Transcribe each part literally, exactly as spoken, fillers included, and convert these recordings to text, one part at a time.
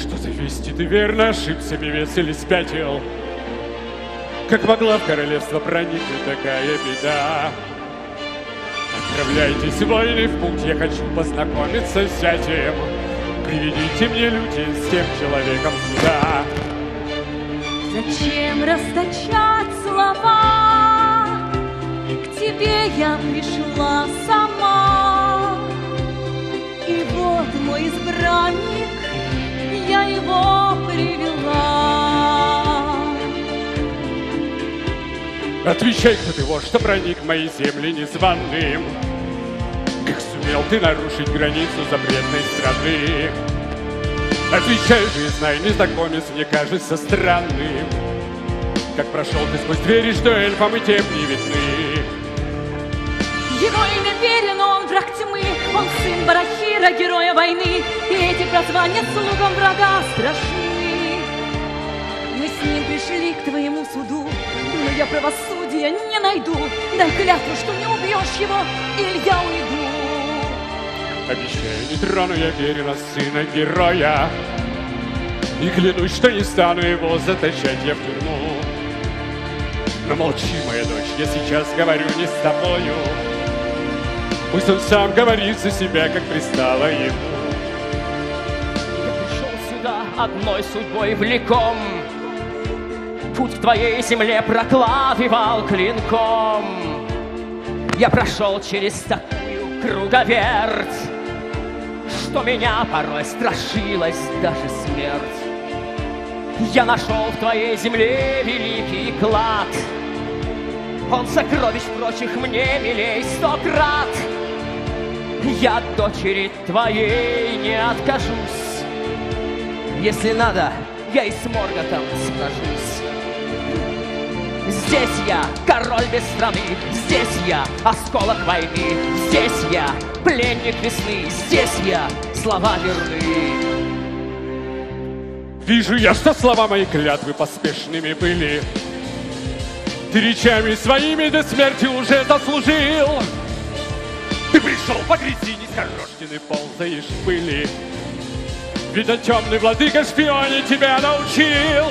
Что за вести, ты верно ошибся, певец, или спятил? Как могла в королевство проникнуть такая беда? Отправляйтесь, воины, в путь, я хочу познакомиться с зятем. Приведите мне люди с тем человеком сюда. Зачем расточать слова? К тебе я пришла сама. И вот мой избранник, я его привела. Отвечай, кто ты, вождь, что проник в мои земли незваным. Как сумел ты нарушить границу запретной страны? Отвечай же и знай, незнакомец мне кажется странным. Как прошел ты сквозь двери, что эльфам и тем не видны. Его имя верен, он враг тьмы, он сын Барахира, героя войны, и эти прозвания слугам врага страшны. Мы с ним пришли к твоему суду, но я правосудия не найду. Дай клятву, что не убьешь его, или я уйду. Обещаю, не трону я верена сына героя, и клянусь, что не стану его заточать я в тюрьму. Но молчи, моя дочь, я сейчас говорю не с тобою. Пусть он сам говорит за себя, как пристало ему. Я пришел сюда одной судьбой влеком, путь к твоей земле прокладывал клинком. Я прошел через такую круговерть, что меня порой страшилась даже смерть. Я нашел в твоей земле великий клад, он сокровищ прочих мне милей сто крат. Я от дочери твоей не откажусь, если надо, я и с Морготом сражусь. Здесь я король без страны, здесь я осколок войны, здесь я пленник весны, здесь я слова верны. Вижу я, что слова мои клятвы поспешными были. Ты речами своими до смерти уже заслужил. Ты пришел по грязи, низкорожденный ползаешь в пыли. Видно, темный владыка шпионе тебя научил.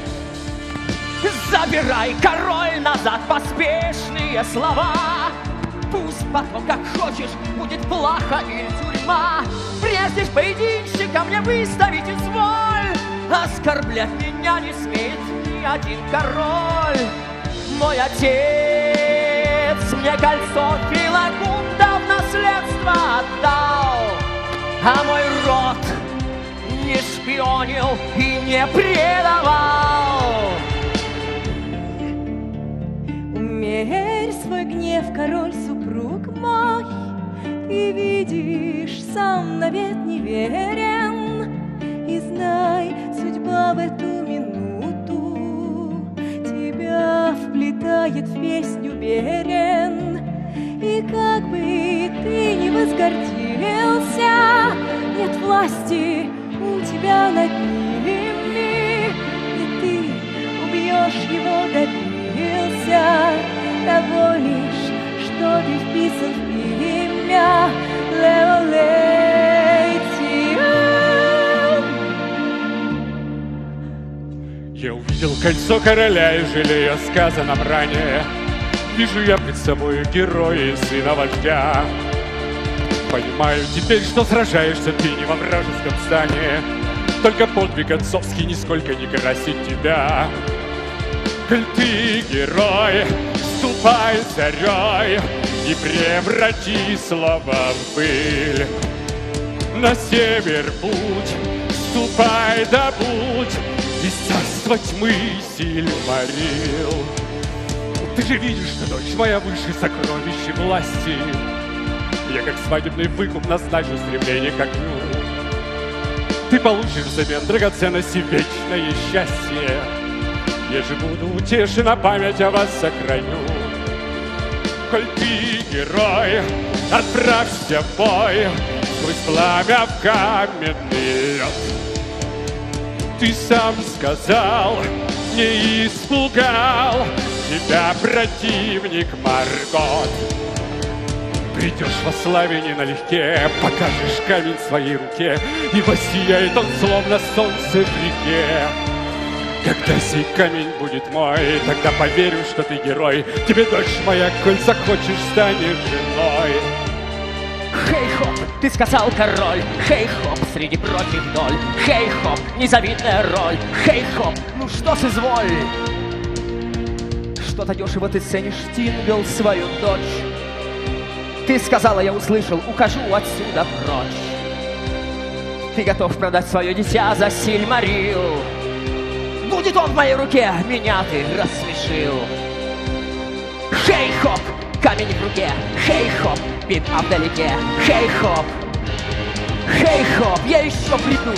Забирай, король, назад поспешные слова. Пусть потом, как хочешь, будет плохо или тюрьма. Прежде поединщика мне выставить изволь. Оскорблять меня не смеет ни один король. Мой отец мне кольцо Филагунда в наследство отдал, а мой род не шпионил и не предавал. Умерь свой гнев, король, супруг мой, ты видишь, сам навет не верен. И знай, судьба в эту минуту тебя вплетает в песню берен. И как бы ты ни возгордился, нет власти у тебя над ними. И ты убьешь его, добился того лишь, что ты вписан в имя Леолейтион. Я увидел кольцо короля и жалею о сказанном ранее. Вижу я пред собой героя и сына вождя. Понимаю теперь, что сражаешься ты не во вражеском стане. Только подвиг отцовский нисколько не красит тебя. Коль ты герой, ступай зарей и преврати слова в пыль. На север путь, ступай, добудь из царства тьмы Сильмарил. Ты же видишь, что дочь моя выше сокровища власти. Я как свадебный выкуп назначу стремление к огню. Ты получишь взамен драгоценности вечное счастье. Я же буду утешен, а память о вас сохраню. Коль ты герой, отправься в бой сквозь пламя в каменный лед. Ты сам сказал, не испугал тебя противник Маргот. Придешь во славе не налегке, покажешь камень в своей руке, и воссияет он, словно солнце в реке. Когда сей камень будет мой, тогда поверю, что ты герой. Тебе дочь моя, коль захочешь, станешь женой. Хей-хоп, ты сказал король. Хей-хоп, среди прочих доль. Хей-хоп, незавидная роль. Хей-хоп, ну что с изволь? Что-то дешево ты ценишь, Тингл, свою дочь. Ты сказала, я услышал, ухожу отсюда прочь. Ты готов продать свое дитя за Сильмарил. Будет он в моей руке, меня ты рассмешил. Хей-хоп, камень в руке. Хей-хоп, бит-ап вдалеке. Хей-хоп, хей-хоп, я еще приду.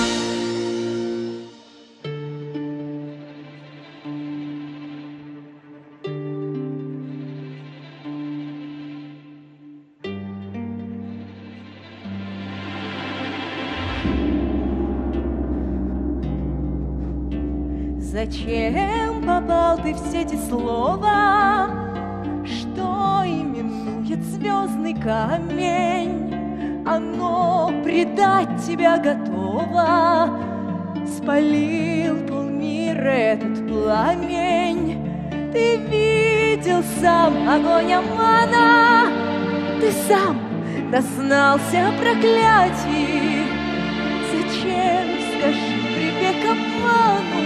Зачем попал ты в сети слова, что именует звездный камень? Оно предать тебя готово, спалил полмира этот пламень. Ты видел сам огонь обмана, ты сам дознался проклятий. Зачем, скажи, прибег к обману?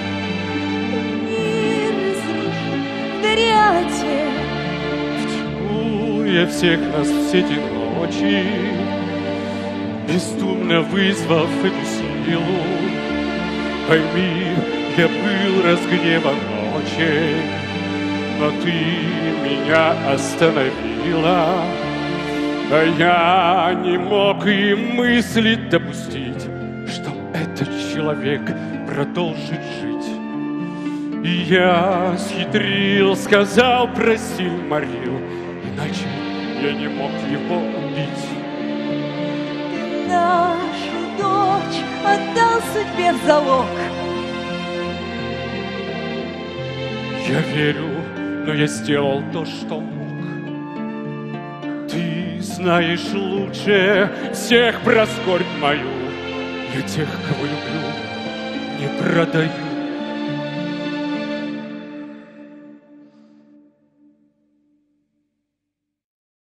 Почему я всех нас в сети ночи, бесстумно вызвав эту силу? Пойми, я был разгневан ночи, но ты меня остановила. А я не мог и мыслить допустить, что этот человек продолжит жить. И я схитрил, сказал про Сильмарил, иначе я не мог его убить. Ты нашу дочь отдал судьбе в залог. Я верю, но я сделал то, что мог. Ты знаешь лучше всех про скорбь мою. Я тех, кого люблю, не продаю.